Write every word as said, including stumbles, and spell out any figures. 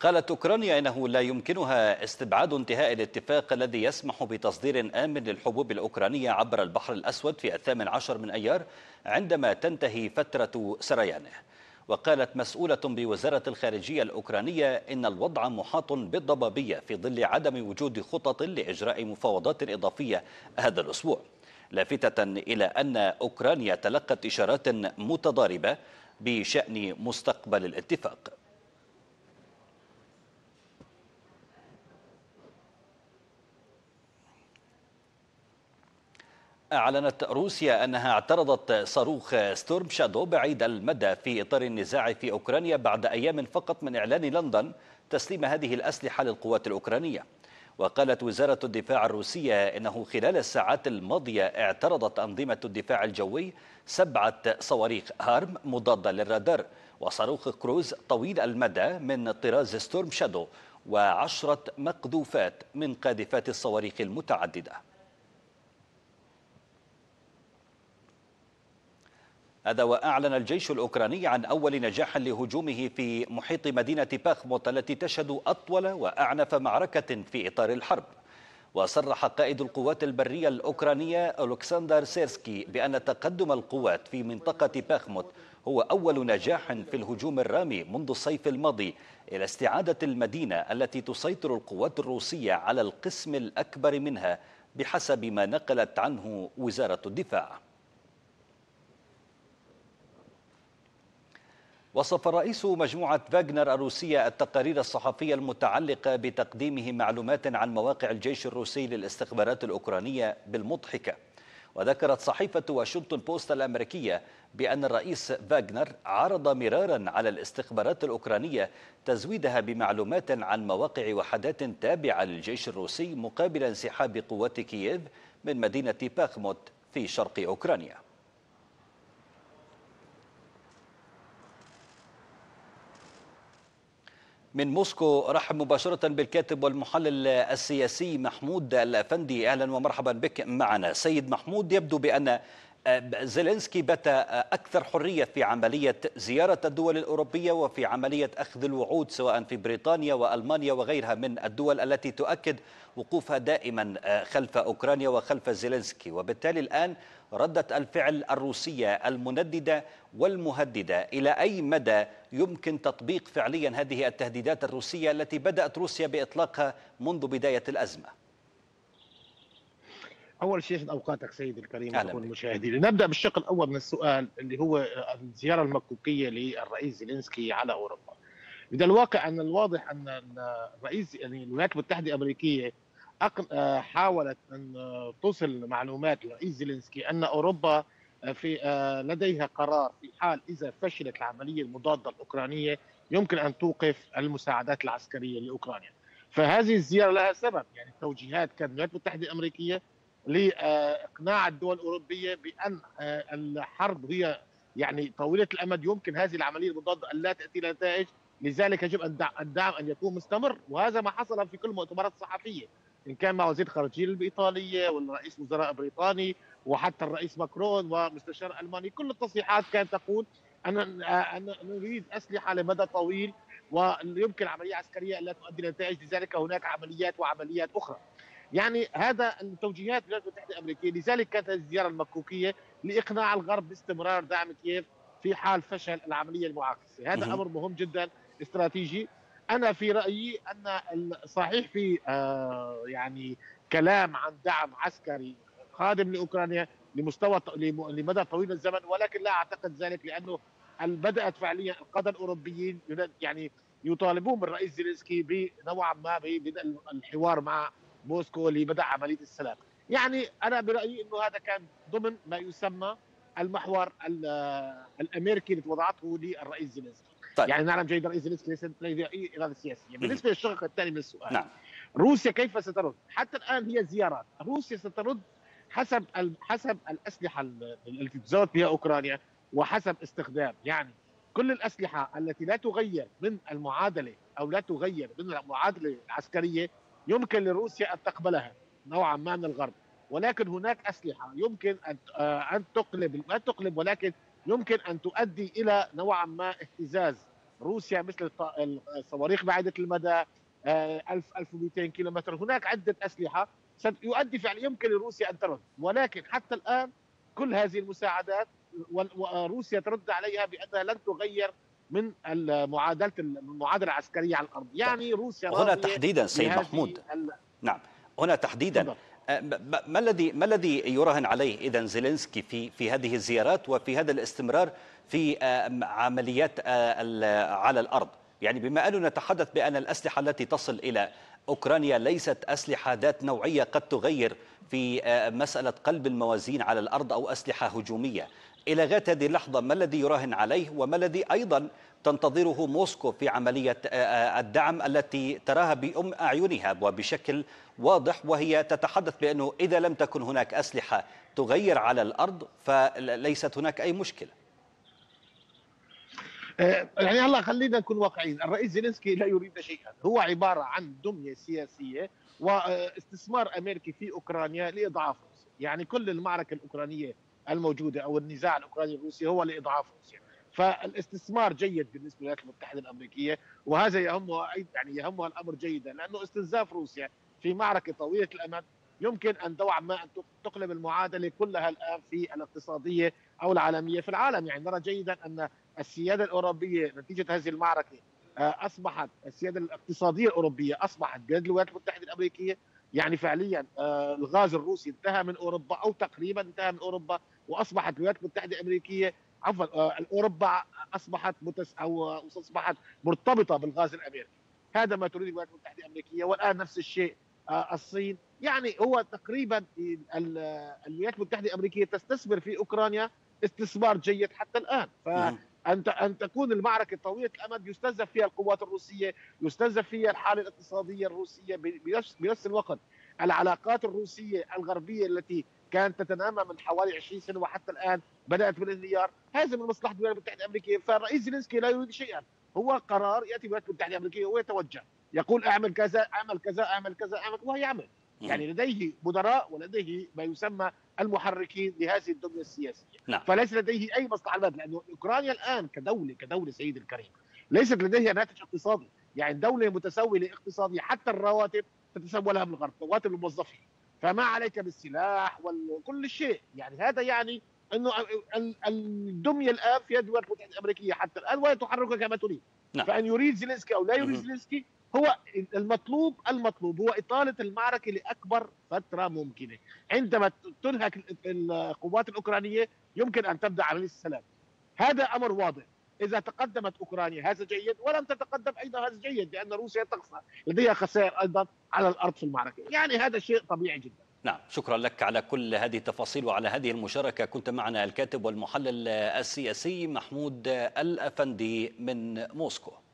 قالت أوكرانيا إنه لا يمكنها استبعاد انتهاء الاتفاق الذي يسمح بتصدير آمن للحبوب الأوكرانية عبر البحر الأسود في الثامن عشر من أيار عندما تنتهي فترة سريانه. وقالت مسؤولة بوزارة الخارجية الأوكرانية إن الوضع محاط بالضبابية في ظل عدم وجود خطط لإجراء مفاوضات إضافية هذا الأسبوع، لافتة إلى أن أوكرانيا تلقت إشارات متضاربة بشأن مستقبل الاتفاق. أعلنت روسيا أنها اعترضت صاروخ ستورم شادو بعيد المدى في إطار النزاع في أوكرانيا بعد أيام فقط من إعلان لندن تسليم هذه الأسلحة للقوات الأوكرانية. وقالت وزارة الدفاع الروسية إنه خلال الساعات الماضية اعترضت أنظمة الدفاع الجوي سبعة صواريخ هارم مضادة للرادار وصاروخ كروز طويل المدى من طراز ستورم شادو وعشرة مقذوفات من قاذفات الصواريخ المتعددة. هذا وأعلن الجيش الأوكراني عن أول نجاح لهجومه في محيط مدينة باخموت التي تشهد أطول وأعنف معركة في إطار الحرب. وصرح قائد القوات البرية الأوكرانية ألكسندر سيرسكي بأن تقدم القوات في منطقة باخموت هو أول نجاح في الهجوم الرامي منذ الصيف الماضي إلى استعادة المدينة التي تسيطر القوات الروسية على القسم الأكبر منها بحسب ما نقلت عنه وزارة الدفاع. وصف رئيس مجموعة فاغنر الروسية التقارير الصحفية المتعلقة بتقديمه معلومات عن مواقع الجيش الروسي للاستخبارات الأوكرانية بالمضحكة. وذكرت صحيفة واشنطن بوست الأمريكية بأن الرئيس فاغنر عرض مرارا على الاستخبارات الأوكرانية تزويدها بمعلومات عن مواقع وحدات تابعة للجيش الروسي مقابل انسحاب قوات كييف من مدينة باخموت في شرق أوكرانيا. من موسكو رحب مباشرة بالكاتب والمحلل السياسي محمود الأفندي. أهلا ومرحبا بك معنا سيد محمود. يبدو بأن زيلينسكي بات أكثر حرية في عملية زيارة الدول الأوروبية وفي عملية أخذ الوعود سواء في بريطانيا وألمانيا وغيرها من الدول التي تؤكد وقوفها دائما خلف أوكرانيا وخلف زيلينسكي. وبالتالي الآن ردة الفعل الروسية المنددة والمهددة، إلى أي مدى يمكن تطبيق فعليا هذه التهديدات الروسية التي بدأت روسيا بإطلاقها منذ بداية الأزمة؟ أول شيء يسعد أوقاتك سيدي الكريم وأخواني بك. المشاهدين. نبدأ بالشق الأول من السؤال اللي هو الزيارة المكوكية للرئيس زيلينسكي على أوروبا. من الواقع أن الواضح أن الرئيس يعني الولايات المتحدة الأمريكية حاولت أن توصل معلومات للرئيس زيلينسكي أن أوروبا في لديها قرار في حال إذا فشلت العملية المضادة الأوكرانية يمكن أن توقف المساعدات العسكرية لأوكرانيا. فهذه الزيارة لها سبب، يعني التوجيهات كانت الولايات المتحدة الأمريكية لإقناع الدول الأوروبية بأن الحرب هي يعني طويلة الأمد، يمكن هذه العملية المضادة أن لا تأتي نتائج، لذلك يجب أن الدعم أن يكون مستمر. وهذا ما حصل في كل المؤتمرات الصحفية، إن كان مع وزير الخارجية الإيطالية والرئيس وزراء بريطاني وحتى الرئيس ماكرون ومستشار ألماني، كل التصريحات كانت تقول أن أن نريد أسلحة لمدى طويل ويمكن عملية عسكرية لا تؤدي نتائج، لذلك هناك عمليات وعمليات أخرى. يعني هذا التوجيهات الولايات المتحدة الأمريكية، لذلك كانت الزيارة المكوكية لإقناع الغرب باستمرار دعم كييف في حال فشل العملية المعاكسة. هذا أمر مهم جدا استراتيجي. أنا في رأيي أن صحيح في آه يعني كلام عن دعم عسكري قادم لأوكرانيا لمستوى لمدى طويل الزمن، ولكن لا أعتقد ذلك، لأنه بدأت فعليا القادة الأوروبيين يعني يطالبون بالرئيس زيلينسكي بنوعا ما ببدء الحوار مع موسكو لبدء عملية السلام. يعني أنا برأيي أنه هذا كان ضمن ما يسمى المحور الأمريكي التي وضعته للرئيس زيلينسكي. طيب. يعني نعلم جيدا الرئيس زيلينسكي ليس لديه أي إرادة سياسية. بالنسبة للشق الثاني من السؤال، نعم. روسيا كيف سترد؟ حتى الآن هي زيارات. روسيا سترد حسب حسب الأسلحة التي تزود بها أوكرانيا وحسب استخدام، يعني كل الأسلحة التي لا تغير من المعادلة أو لا تغير من المعادلة العسكرية يمكن لروسيا أن تقبلها نوعا ما من الغرب، ولكن هناك أسلحة يمكن أن أن تقلب، لا تقلب ولكن يمكن أن تؤدي إلى نوعا ما اهتزاز روسيا مثل الصواريخ بعيدة المدى ألف ألف ومئتين كيلومتر. هناك عدة أسلحة يؤدي فعلا يمكن لروسيا أن ترد، ولكن حتى الآن كل هذه المساعدات وروسيا ترد عليها بأنها لن تغير من المعادلة المعادلة العسكرية على الأرض. يعني روسيا هنا راضية تحديدا سيد محمود. نعم، هنا تحديدا ما الذي ما الذي يراهن عليه اذا زيلينسكي في في هذه الزيارات وفي هذا الاستمرار في عمليات على الارض؟ يعني بما اننا نتحدث بان الاسلحه التي تصل الى اوكرانيا ليست اسلحه ذات نوعيه قد تغير في مساله قلب الموازين على الارض او اسلحه هجوميه، الى غايه هذه اللحظه ما الذي يراهن عليه وما الذي ايضا تنتظره موسكو في عمليه الدعم التي تراها بأم اعينها وبشكل واضح، وهي تتحدث بأنه إذا لم تكن هناك أسلحة تغير على الأرض فليست هناك أي مشكلة؟ يعني هلا خلينا نكون واقعيين، الرئيس زيلينسكي لا يريد شيئا، هو عبارة عن دمية سياسية واستثمار أمريكي في أوكرانيا لإضعاف روسيا. يعني كل المعركة الأوكرانية الموجودة أو النزاع الأوكراني الروسي هو لإضعاف روسيا. فالاستثمار جيد بالنسبه للولايات المتحده الامريكيه، وهذا يهمها يعني يهمها الامر جيدا، لانه استنزاف روسيا في معركه طويله الامد يمكن ان نوعا ما ان تقلب المعادله كلها الان في الاقتصاديه او العالميه في العالم. يعني نرى جيدا ان السياده الاوروبيه نتيجه هذه المعركه اصبحت السياده الاقتصاديه الاوروبيه اصبحت بيد الولايات المتحده الامريكيه. يعني فعليا الغاز الروسي انتهى من اوروبا او تقريبا انتهى من اوروبا، واصبحت الولايات المتحده الامريكيه عفوا اوروبا اصبحت متس او اصبحت مرتبطه بالغاز الامريكي. هذا ما تريد الولايات المتحده الامريكيه، والان نفس الشيء الصين. يعني هو تقريبا الولايات المتحده الامريكيه تستثمر في اوكرانيا استثمار جيد حتى الان. فان ان تكون المعركه طويله الامد يستنزف فيها القوات الروسيه، يستنزف فيها الحاله الاقتصاديه الروسيه، بنفس بنفس الوقت العلاقات الروسيه الغربيه التي كانت تتنامى من حوالي عشرين سنه وحتى الان بدات بالانهيار، هذا من مصلحه الولايات المتحده الامريكيه. فالرئيس زيلينسكي لا يريد شيئا، هو قرار ياتي الولايات المتحده الامريكيه ويتوجه يقول اعمل كذا اعمل كذا اعمل كذا اعمل، وهو يعمل. يعني لديه مدراء ولديه ما يسمى المحركين لهذه الدميه السياسيه. نعم. فليس لديه اي مصلحه البلد، لانه اوكرانيا الان كدوله كدوله سيدي الكريم ليست لديها ناتج اقتصادي. يعني دوله متسوله اقتصاديا، حتى الرواتب تتسوى لها من الغرب، رواتب الموظفين، فما عليك بالسلاح وكل شيء. يعني هذا يعني انه الدميه الان في يد الولايات المتحده الامريكيه حتى الان، وهي تحركها كما تريد. نعم. فان يريد زيلينسكي او لا يريد زيلينسكي، هو المطلوب المطلوب هو اطاله المعركه لاكبر فتره ممكنه. عندما تنهك القوات الاوكرانيه يمكن ان تبدا عمليه السلام. هذا امر واضح. اذا تقدمت اوكرانيا هذا جيد، ولم تتقدم ايضا هذا جيد، لان روسيا تخسر، لديها خسائر ايضا على الارض في المعركه. يعني هذا شيء طبيعي جدا. نعم، شكرا لك على كل هذه التفاصيل وعلى هذه المشاركة. كنت معنا الكاتب والمحلل السياسي محمود الأفندي من موسكو.